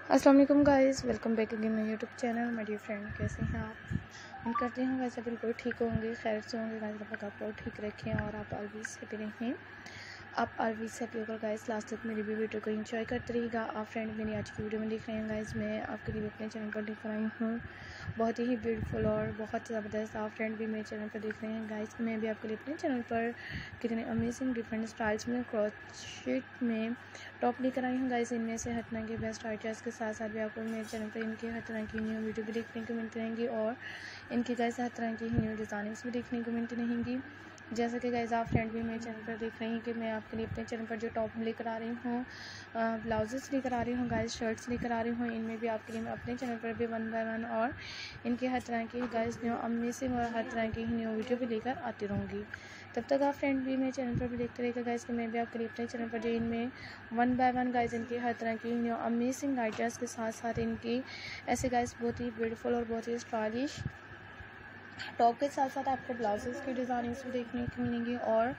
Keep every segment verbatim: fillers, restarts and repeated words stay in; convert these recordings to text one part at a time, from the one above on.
अस्सलाम वालेकुम guys, welcome back again my YouTube channel. My dear friend, कैसे हैं आप? उम्मीद करते हैं वैसे बिल्कुल ठीक होंगे, खैर से होंगे गाइस। रब आपको ठीक रखें और आप ऑलवेज हैप्पी रहें। आप ऑलवेज हैप्पी होकर गाइस लास्ट तक मेरी भी वीडियो को एंजॉय करते रहिएगा। आप फ्रेंड मेरी आज की वीडियो में देख रहे हैं गाइस, मैं आपके लिए अपने चैनल पर लेकर आई हूँ बहुत ही ब्यूटीफुल और बहुत ज़बरदस्त। आप फ्रेंड भी मेरे चैनल पर देख रहे हैं गाइस, मैं भी आपके लिए अपने चैनल पर कितने अमेजिंग डिफरेंट स्टाइल्स में क्रॉचेट में टॉप लेकर आई हूँ गाइस। इनमें से हर तरह के बेस्ट आइडियाज़ के साथ साथ भी आपको मेरे चैनल पर इनके हर तरह की न्यू वीडियो भी देखने को मिलती रहेंगी और इनकी गाइस हर तरह की न्यू डिज़ाइनिंग्स भी देखने को मिलती रहेंगी। जैसा कि गाइस आप फ्रेंड भी मेरे चैनल पर देख रहे हैं कि मैं आपके लिए अपने चैनल पर जो टॉप लेकर आ रही हूँ, ब्लाउजेस लेकर आ रही हूँ गाइस, शर्ट्स लेकर आ रही हूँ। इनमें भी आपके लिए मैं अपने चैनल पर भी वन बाय वन और इनके हर तरह की गाइस न्यू अमेजिंग और हर तरह की न्यू वीडियो भी लेकर आती रहूँगी। तब तक आप फ्रेंड भी मेरे चैनल पर भी देखते रहेगा गाइस कि मैं भी आपके लिए अपने चैनल पर जो इनमें वन बाय वन गाइस इनकी हर तरह की न्यू अमेजिंग आइडियाज़ के साथ साथ इनकी ऐसे गाइस बहुत ही ब्यूटीफुल और बहुत ही स्टाइलिश टॉप के साथ साथ आपको ब्लाउजेस की डिज़ाइनिंग्स भी देखने को मिलेंगी और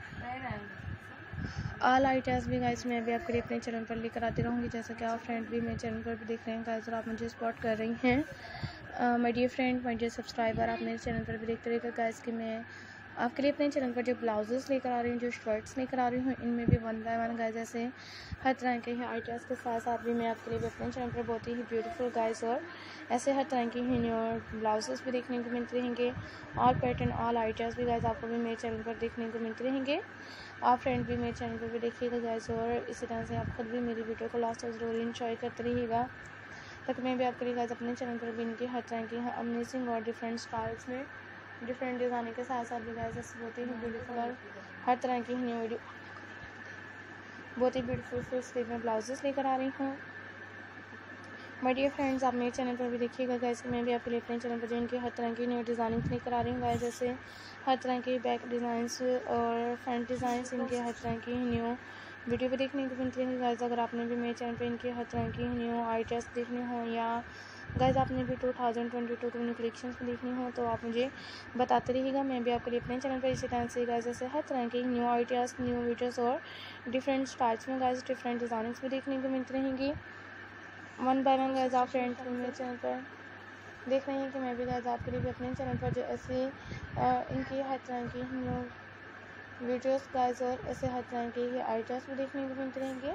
ऑल आइडियाज़ भी गाइस मैं भी आपके लिए अपने चैनल पर लेकर आती रहूँगी। जैसा कि आप फ्रेंड भी मेरे चैनल पर भी देख रहे हैं गाइस और आप मुझे सपोर्ट कर रही हैं। My dear friend, my dear subscriber, आप मेरे चैनल पर भी देखते रहेगा गाइस कि मैं आपके लिए अपने चैनल पर जो ब्लाउजेस लेकर आ रही हूँ, जो शर्ट्स लेकर आ रही हूँ, इनमें भी वन बाय वन गाइस ऐसे हर तरह के ही आइडियाज़ के साथ साथ भी मैं आपके लिए भी अपने चैनल पर बहुत ही ब्यूटीफुल गाइस और ऐसे हर तरह की ही न्यू ब्लाउजेस भी देखने को मिलते रहेंगे। ऑल पैटर्न ऑल आइडियाज़ भी गाइस आपको भी मेरे चैनल पर देखने को मिलते रहेंगे। आप फ्रेंड भी मेरे चैनल पर भी देखिएगा गाइस और इसी तरह से आप खुद भी मेरी वीडियो को लास्ट तक ज़रूर इंजॉय करते रहिएगा। तक मैं भी आपके लिए गाइस अपने चैनल पर भी इनकी हर तरह की अमेजिंग और डिफरेंट स्टाइल्स में डिफरेंट डिज़ाइनिंग के साथ साथ भी गाइस ऐसे बहुत ही ब्यूटीफुल और हर तरह की न्यू वीडियो बहुत ही ब्यूटीफुल फुल स्लीव में ब्लाउजेस लेकर आ रही हूँ। माय डियर फ्रेंड्स, आप मेरे चैनल पर भी देखिएगा गाइस कि मैं भी आपके लिए अपने चैनल पर जो इनकी हर तरह की न्यू डिज़ाइनिंग लेकर आ रही हूँ गाइस। जैसे हर तरह की बैक डिज़ाइंस और फ्रंट डिज़ाइंस, इनके हर तरह की न्यू वीडियो भी देखने को मिलती है गाइस। अगर आपने भी मेरे चैनल पर इनके हर तरह की न्यू आइडियाज़ देखने हो या गाइस आपने भी टू थाउजेंड ट्वेंटी टू की न्यू कलेक्शंस भी देखनी हो तो आप मुझे बताते रहिएगा। मैं भी आपके लिए अपने चैनल पर इसी तरह से गाइस ऐसे हर तरह की न्यू आइडियाज़, न्यू वीडियोज़ और डिफरेंट स्टाइल्स में गाइस डिफरेंट डिज़ाइनिंग्स भी देखने को मिलती रहेंगी। वन बाय वन गाइस आप फ्रेंड मेरे चैनल पर देख रहे हैं कि मैं भी गाइस आपके लिए भी अपने चैनल पर जो ऐसे इनकी हर तरह की न्यू वीडियोस गाइस और ऐसे हर तरह के ये आइडियाज़ भी देखने को मिलते रहेंगे।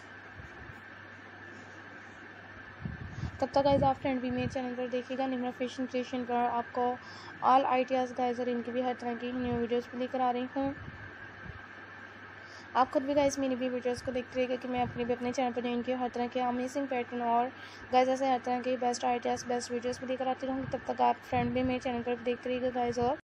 तब तक गाइस आप फ्रेंड भी मेरे चैनल पर देखिएगा। निम्रा फैशन क्रिएशन पर आपको ऑल आइडियाज़ गाइस और इनकी भी हर तरह की न्यू वीडियोस भी लेकर आ रही हूँ। आप खुद भी गाइस मेरी भी वीडियोस को देखते रहिएगा कि मैं अपने भी अपने चैनल पर इनके हर तरह के अमेजिंग पैटर्न और गाइस ऐसे हर तरह के बेस्ट आइडियाज़ बेस्ट वीडियोस भी लेकर आती रहूँगी। तब तक आप फ्रेंड भी मेरे चैनल पर देखते रहिएगा गाइस और